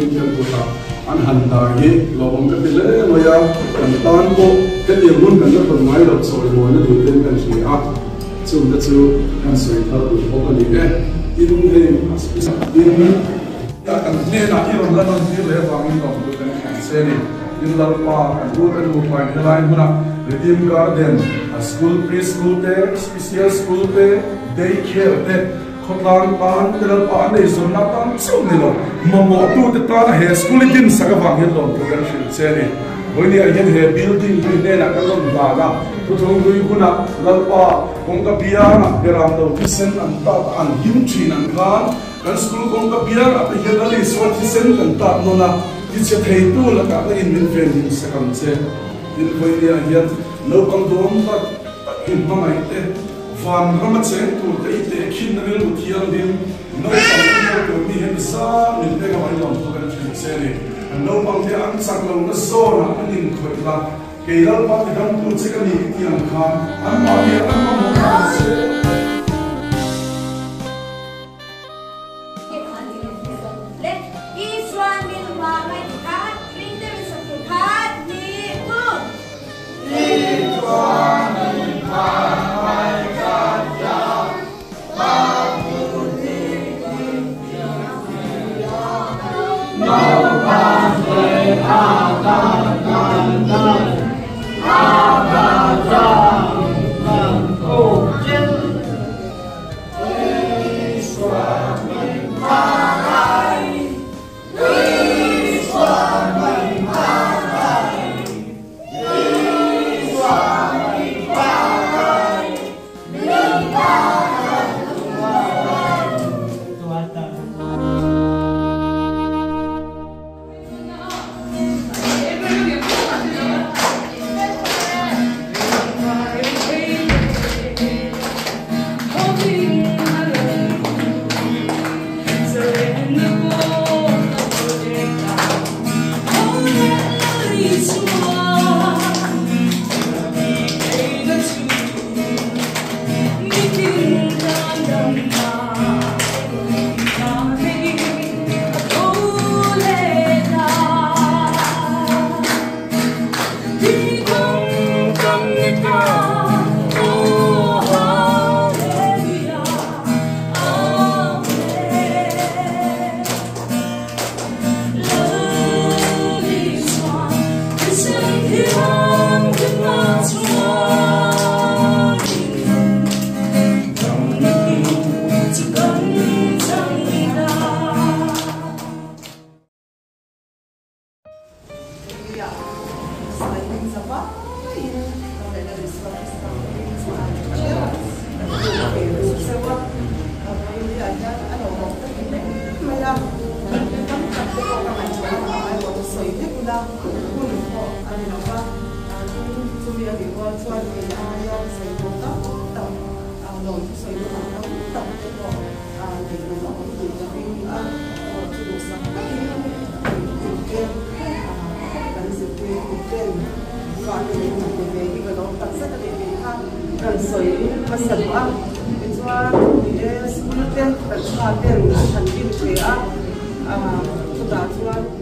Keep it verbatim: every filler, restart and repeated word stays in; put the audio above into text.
kian tu ta an han da hi lo bang ka ti le lo ya kan tan ko ka ti mun kan na ton mai lo so mo na du ten kan si a chu na chu kan soi thar du ko ka ni e in he in ya kan ne na hi ron la non ti le wa min lo du kan kan se ni in la pa kan du kan du pa ni la in na redeem garden a school preschool te special school te daycare te khotlang pan te pa nei zon na tan chu ni lo momo tu te ta he school din sa ka wang hin lo tu kan shin se ni boi ni a hen he building ni ne na kan lo ba ga tu thong lui kuna lal pa kong ka bia na beram do kisen an ta an him chin an khan kan school kong ka bia na te he la le so kisen kan ta no na ti che thei tu la ka in min fen hin sa kam che in boi ni a hen lo kong dom ta in ma mai te van rama chen tu te te khin na vel thial din no pang tu ni hen sa ni te ka mai lom to kan chen se ni no pang te an sak lo na so na an in khoi la ke lal pa te dam tu che ka ni ti an khan an ma ti an ma mo ka se let each one min wa mai ka ring there is a card ni tu each one min wa mai ka ja ba tu ni no ba se a ta ta ta a ba ja nan ko chen each one min wa kan soi masan a chua e school te kan cha te han bin ke a a chu da chuan